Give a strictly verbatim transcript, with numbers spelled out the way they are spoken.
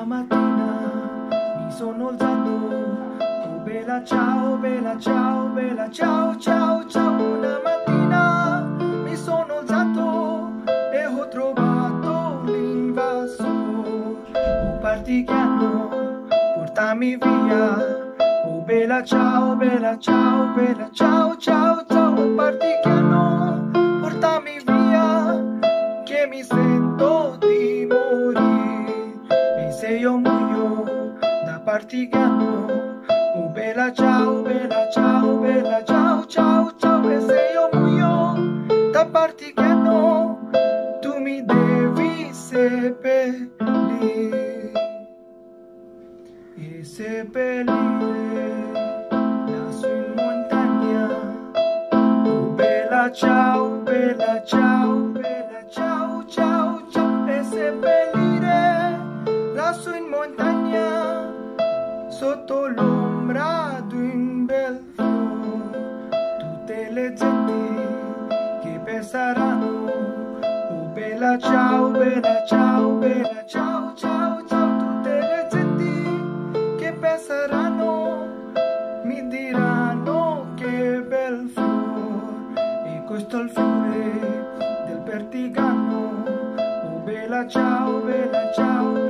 mattina mi sono alzato, oh bella ciao, bella ciao, bella ciao, ciao, ciao. Una mattina mi sono alzato e ho trovato l'invasore. Oh partigiano, portami via. Oh bella ciao, bella ciao, bella ciao, ciao, ciao. Oh partigiano, portami via, che mi sento di morire. E se io muoio da partigiano, oh bella ciao, bella ciao, bella ciao, ciao, ciao. E se io muoio da partigiano, tu mi devi seppellire e seppellire lassù in montagna. Oh bella ciao, bella ciao, bella ciao, ciao, ciao. E seppellire lassù in montagna, sotto l'ombra di un bel fiore, tutte le genti che penseranno, oh bella ciao, bella ciao, bella ciao, ciao, ciao. Tutte le genti che penseranno mi diranno che bel fiore, e questo è il fiore del partigiano. Oh bella ciao, bella ciao,